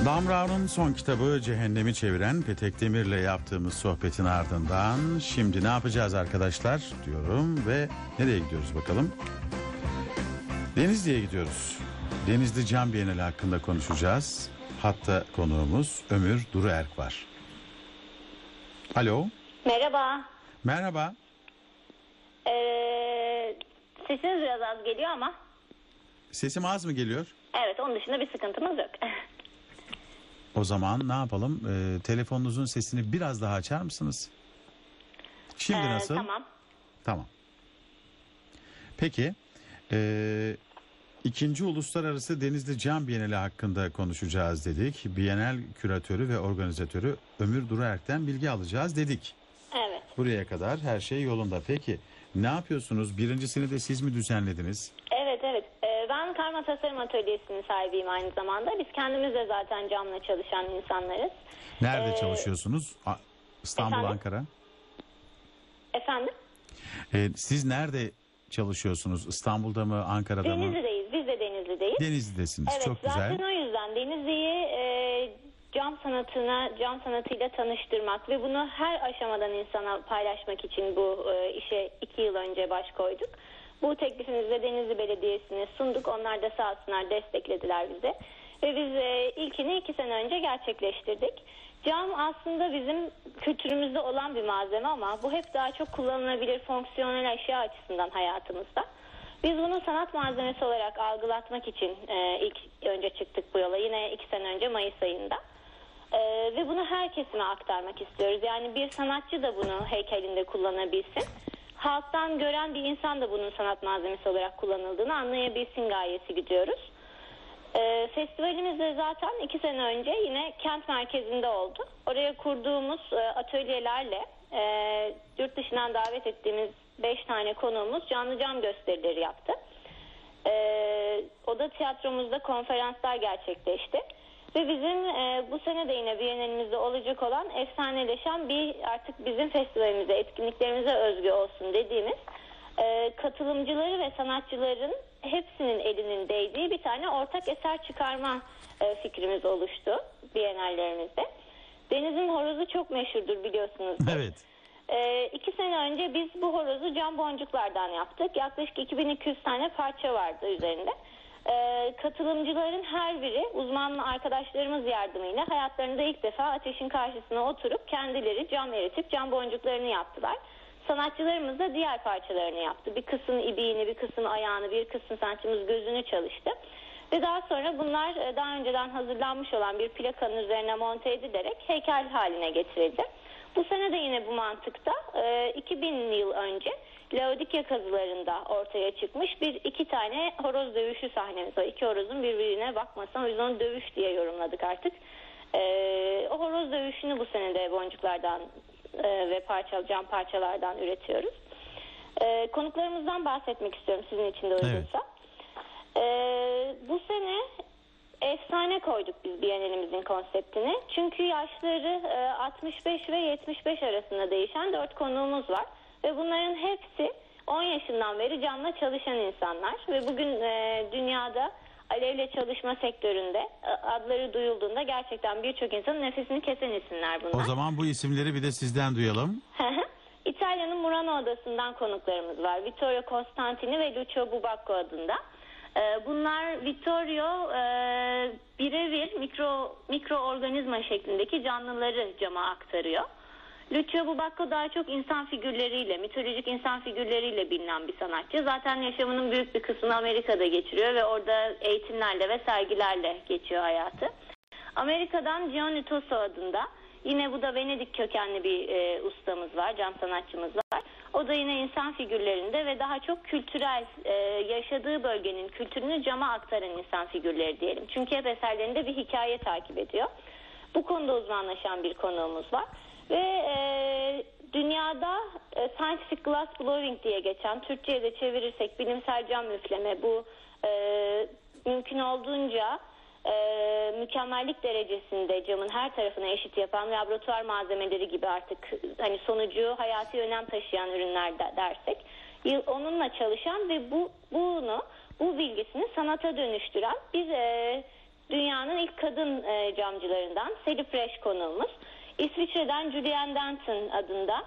Dan Brown'un son kitabı Cehennemi Çeviren Petek Demir'le yaptığımız sohbetin ardından şimdi ne yapacağız arkadaşlar diyorum ve nereye gidiyoruz bakalım? Denizli'ye gidiyoruz. Denizli Cam Bienali hakkında konuşacağız. Hatta konuğumuz Ömür Duruerk var. Alo. Merhaba. Merhaba. Sesiniz biraz az geliyor ama. Sesim az mı geliyor? Evet, onun dışında bir sıkıntımız yok. O zaman ne yapalım? Telefonunuzun sesini biraz daha açar mısınız? Şimdi nasıl? Tamam. Tamam. Peki. İkinci Uluslararası Denizli Cam Bienali hakkında konuşacağız dedik. Bienal küratörü ve organizatörü Ömür Duruerk'ten bilgi alacağız dedik. Evet. Buraya kadar her şey yolunda. Peki ne yapıyorsunuz? Birincisini de siz mi düzenlediniz? Evet. Ben Karma Tasarım Atölyesi'nin sahibiyim aynı zamanda. Biz kendimiz de zaten camla çalışan insanlarız. Nerede çalışıyorsunuz? İstanbul, efendim? Ankara. Efendim? Siz nerede çalışıyorsunuz? İstanbul'da mı, Ankara'da mı? Denizli'deyiz. Biz de Denizli'deyiz. Denizli'desiniz. Evet, çok güzel. zaten o yüzden Denizli'yi cam sanatıyla tanıştırmak ve bunu her aşamadan insana paylaşmak için bu işe 2 yıl önce baş koyduk. Bu teklifimizi de Denizli Belediyesi'ne sunduk. Onlar da sağ olsunlar desteklediler bize. Ve biz ilkini 2 sene önce gerçekleştirdik. Cam aslında bizim kültürümüzde olan bir malzeme ama bu hep daha çok kullanılabilir fonksiyonel eşya açısından hayatımızda. Biz bunu sanat malzemesi olarak algılatmak için ilk önce çıktık bu yola. Yine 2 sene önce Mayıs ayında. Ve bunu her kesime aktarmak istiyoruz. Yani bir sanatçı da bunu heykelinde kullanabilsin. Halktan gören bir insan da bunun sanat malzemesi olarak kullanıldığını anlayabilsin gayesi gidiyoruz. Festivalimiz de zaten 2 sene önce yine kent merkezinde oldu. Oraya kurduğumuz atölyelerle yurt dışından davet ettiğimiz 5 tane konuğumuz canlı cam gösterileri yaptı. Oda tiyatromuzda konferanslar gerçekleşti. Ve bizim bu sene de yine Biyenalimizde olacak olan efsaneleşen artık bizim festivalimize, etkinliklerimize özgü olsun dediğimiz katılımcıları ve sanatçıların hepsinin elinin değdiği bir tane ortak eser çıkarma fikrimiz oluştu Bienallerimizde. Deniz'in horozu çok meşhurdur biliyorsunuz. Evet. 2 sene önce biz bu horozu cam boncuklardan yaptık. Yaklaşık 2200 tane parça vardı üzerinde. Katılımcıların her biri uzman arkadaşlarımız yardımıyla hayatlarında ilk defa ateşin karşısına oturup kendileri cam eritip cam boncuklarını yaptılar. Sanatçılarımız da diğer parçalarını yaptı. Bir kısım ibiğini, bir kısım ayağını, bir kısım sanatçımız gözünü çalıştı. Ve daha sonra bunlar daha önceden hazırlanmış olan bir plakanın üzerine monte edilerek heykel haline getirildi. Bu sene de yine bu mantıkta 2000 yıl önce Laodikya kazılarında ortaya çıkmış 2 tane horoz dövüşü sahnemiz var. 2 horozun birbirine bakmasına, o yüzden onu dövüş diye yorumladık artık. O horoz dövüşünü bu sene de boncuklardan ve cam parçalardan üretiyoruz. Konuklarımızdan bahsetmek istiyorum sizin için de uygunsa. Evet. Bu sene efsane koyduk biz Biyenalimizin konseptini. Çünkü yaşları 65 ve 75 arasında değişen 4 konuğumuz var. Ve bunların hepsi 10 yaşından beri camla çalışan insanlar. Ve bugün dünyada alevle çalışma sektöründe adları duyulduğunda gerçekten birçok insanın nefesini kesen isimler bunlar. O zaman bu isimleri bir de sizden duyalım. İtalya'nın Murano Adası'ndan konuklarımız var. Vittorio Costantini ve Lucio Bubacco adında. Bunlar Vittorio birebir mikroorganizma şeklindeki canlıları cama aktarıyor. Lucio Bubacco daha çok insan figürleriyle, mitolojik insan figürleriyle bilinen bir sanatçı. Zaten yaşamının büyük bir kısmını Amerika'da geçiriyor ve orada eğitimlerle ve sergilerle geçiyor hayatı. Amerika'dan Gianni Toso adında, yine bu da Venedik kökenli bir ustamız var, cam sanatçımız var. O da yine insan figürlerinde ve daha çok kültürel, yaşadığı bölgenin kültürünü cama aktaran insan figürleri diyelim. Çünkü hep eserlerinde bir hikaye takip ediyor. Bu konuda uzmanlaşan bir konuğumuz var. Ve dünyada scientific glass blowing diye geçen, Türkçe'ye de çevirirsek bilimsel cam üfleme, bu mümkün olduğunca mükemmellik derecesinde camın her tarafına eşit yapan laboratuvar malzemeleri gibi artık hani sonucu hayati önem taşıyan ürünler dersek onunla çalışan ve bu bilgisini sanata dönüştüren bir dünyanın ilk kadın camcılarından Sally Fresh konuğumuz. İsviçre'den Julian Denton adında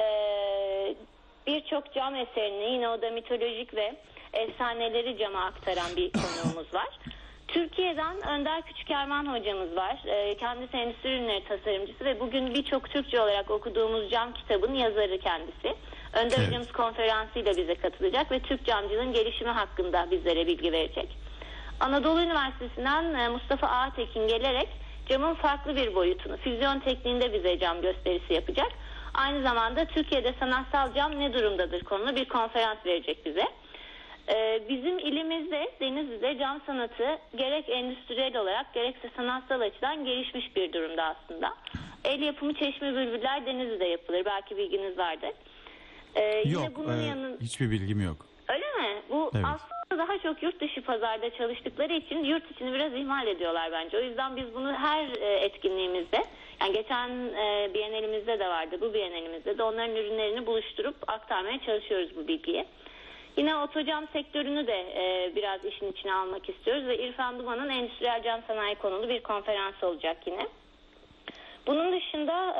birçok cam eserini, yine o da mitolojik ve efsaneleri cama aktaran bir konuğumuz var. Türkiye'den Önder Küçükerman hocamız var. Kendisi endüstri ürünleri tasarımcısı ve bugün birçok Türkçe olarak okuduğumuz cam kitabın yazarı kendisi. Önder hocamız konferansıyla bize katılacak ve Türk camcılığın gelişimi hakkında bizlere bilgi verecek. Anadolu Üniversitesi'nden Mustafa Ağatekin gelerek camın farklı bir boyutunu, füzyon tekniğinde bize cam gösterisi yapacak. Aynı zamanda Türkiye'de sanatsal cam ne durumdadır konulu bir konferans verecek bize. Bizim ilimizde, Denizli'de cam sanatı gerek endüstriyel olarak gerekse sanatsal açıdan gelişmiş bir durumda aslında. El yapımı çeşme bülbüller Denizli'de yapılır. Belki bilginiz vardır. Yok, hiçbir bilgim yok. Öyle mi? Bu evet. Aslında daha çok yurt dışı pazarda çalıştıkları için yurt içini biraz ihmal ediyorlar bence. O yüzden biz bunu her etkinliğimizde, yani geçen Biennalimizde de vardı, bu Biennalimizde de onların ürünlerini buluşturup aktarmaya çalışıyoruz bu bilgiyi. Yine otocam sektörünü de biraz işin içine almak istiyoruz ve İrfan Duman'ın endüstriyel cam sanayi konulu bir konferans olacak yine. Bunun dışında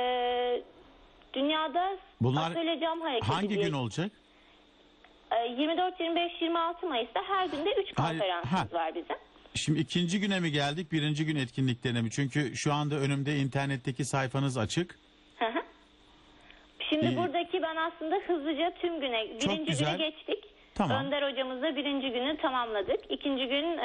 dünyada atölye cam hareketi hangi gün olacak? 24, 25, 26 Mayıs'ta her günde 3 konferansımız var bizim. Şimdi ikinci güne mi geldik, birinci gün etkinliklerine mi? Çünkü şu anda önümde internetteki sayfanız açık. Şimdi buradaki ben aslında hızlıca tüm güne, birinci güne geçtik. Tamam. Önder hocamızla birinci günü tamamladık. İkinci gün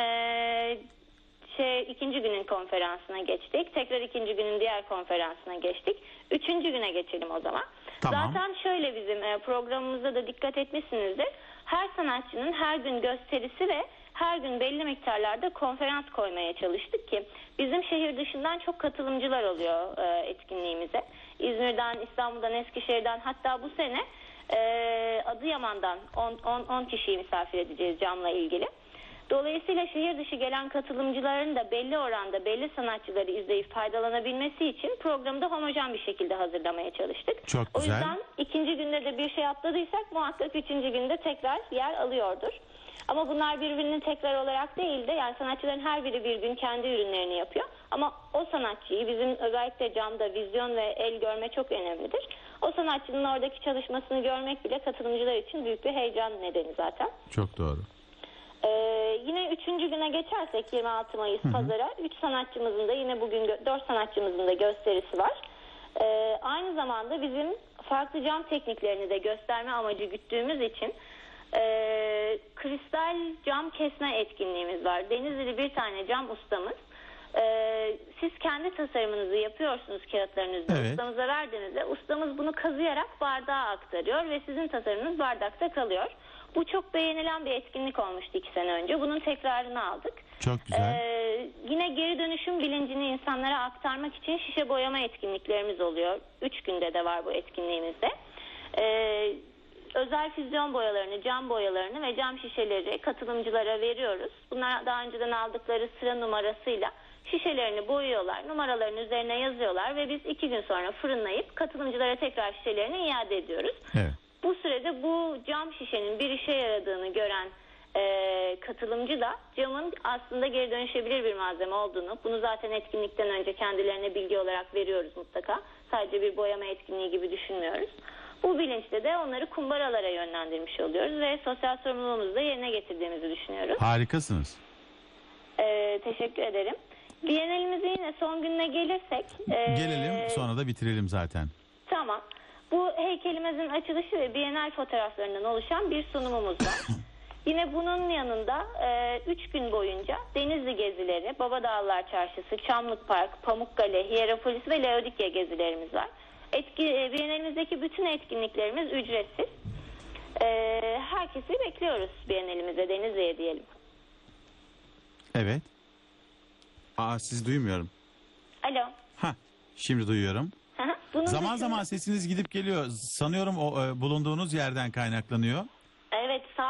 ikinci günün konferansına geçtik. Tekrar ikinci günün diğer konferansına geçtik. Üçüncü güne geçelim o zaman. Tamam. Zaten şöyle bizim programımızda da dikkat etmişsinizdir. Her sanatçının her gün gösterisi ve her gün belli miktarlarda konferans koymaya çalıştık ki bizim şehir dışından çok katılımcılar oluyor etkinliğimize. İzmir'den, İstanbul'dan, Eskişehir'den, hatta bu sene Adıyaman'dan 10 kişiyi misafir edeceğiz camla ilgili. Dolayısıyla şehir dışı gelen katılımcıların da belli oranda belli sanatçıları izleyip faydalanabilmesi için programı da homojen bir şekilde hazırlamaya çalıştık. Çok güzel. O yüzden ikinci günde de bir şey atladıysak muhakkak üçüncü günde tekrar yer alıyordur. Ama bunlar birbirinin tekrar olarak değil de, yani sanatçıların her biri bir gün kendi ürünlerini yapıyor. Ama o sanatçıyı, bizim özellikle camda vizyon ve el görme çok önemlidir. O sanatçının oradaki çalışmasını görmek bile katılımcılar için büyük bir heyecan nedeni zaten. Çok doğru. Yine üçüncü güne geçersek 26 Mayıs pazara 3 sanatçımızın da yine bugün 4 sanatçımızın da gösterisi var. Aynı zamanda bizim farklı cam tekniklerini de gösterme amacı güttüğümüz için kristal cam kesme etkinliğimiz var. Denizli'li bir tane cam ustamız. Siz kendi tasarımınızı yapıyorsunuz kağıtlarınızda. Evet. Ustamıza verdiğinizde ustamız bunu kazıyarak bardağa aktarıyor ve sizin tasarımınız bardakta kalıyor. Bu çok beğenilen bir etkinlik olmuştu 2 sene önce. Bunun tekrarını aldık. Çok güzel. Yine geri dönüşüm bilincini insanlara aktarmak için şişe boyama etkinliklerimiz oluyor. 3 günde de var bu etkinliğimizde. Özel füzyon boyalarını, cam boyalarını ve cam şişeleri katılımcılara veriyoruz. Bunlar daha önceden aldıkları sıra numarasıyla şişelerini boyuyorlar, numaraların üzerine yazıyorlar ve biz 2 gün sonra fırınlayıp katılımcılara tekrar şişelerini iade ediyoruz. Evet. Bu sürede bu cam şişenin bir işe yaradığını gören katılımcı da camın aslında geri dönüşebilir bir malzeme olduğunu, bunu zaten etkinlikten önce kendilerine bilgi olarak veriyoruz mutlaka. Sadece bir boyama etkinliği gibi düşünmüyoruz. Bu bilinçle de onları kumbaralara yönlendirmiş oluyoruz ve sosyal sorumluluğumuzu da yerine getirdiğimizi düşünüyoruz. Harikasınız. Teşekkür ederim. Biennalimizin yine son gününe gelirsek... Gelelim, sonra da bitirelim zaten. Tamam. Bu heykelimizin açılışı ve Biennale fotoğraflarından oluşan bir sunumumuz var. Yine bunun yanında 3 gün boyunca Denizli gezileri, Babadağlar Çarşısı, Çamlık Park, Pamukkale, Hierapolis ve Laodikya gezilerimiz var. Biennalimizdeki bütün etkinliklerimiz ücretsiz. Herkesi bekliyoruz Biennalimize, Denizli'ye diyelim. Evet. Siz duymuyorum. Alo. Şimdi duyuyorum. Bunun Zaman dışında... zaman sesiniz gidip geliyor. Sanıyorum o bulunduğunuz yerden kaynaklanıyor. Evet, sağ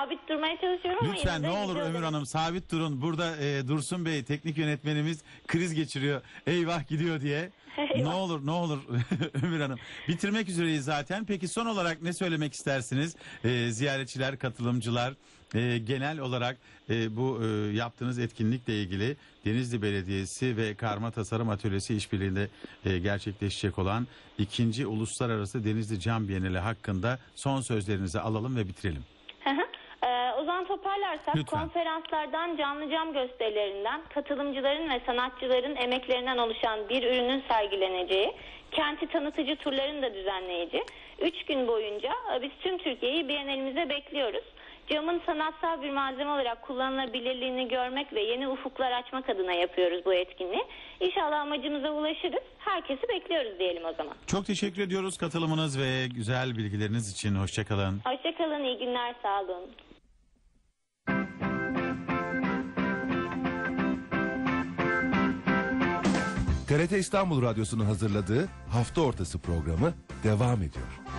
sabit durmaya çalışıyorum ama Lütfen yine ne de olur gidiyorum. Ömür Hanım sabit durun. Burada Dursun Bey teknik yönetmenimiz kriz geçiriyor. Eyvah gidiyor diye. Eyvah. Ne olur Ömür Hanım. Bitirmek üzereyiz zaten. Peki son olarak ne söylemek istersiniz? Ziyaretçiler, katılımcılar genel olarak bu yaptığınız etkinlikle ilgili Denizli Belediyesi ve Karma Tasarım Atölyesi işbirliğinde gerçekleşecek olan 2. Uluslararası Denizli Cam Bienali hakkında son sözlerinizi alalım ve bitirelim. Hı hı. O zaman toparlarsak Lütfen. konferanslardan, canlı cam gösterilerinden, katılımcıların ve sanatçıların emeklerinden oluşan bir ürünün sergileneceği, kenti tanıtıcı turların da düzenleyici. 3 gün boyunca biz tüm Türkiye'yi Bienalimize bekliyoruz. Camın sanatsal bir malzeme olarak kullanılabilirliğini görmek ve yeni ufuklar açmak adına yapıyoruz bu etkinliği. İnşallah amacımıza ulaşırız. Herkesi bekliyoruz diyelim o zaman. Çok teşekkür ediyoruz katılımınız ve güzel bilgileriniz için. Hoşçakalın. Hoşçakalın, iyi günler, sağ olun. TRT İstanbul Radyosu'nun hazırladığı Hafta Ortası programı devam ediyor.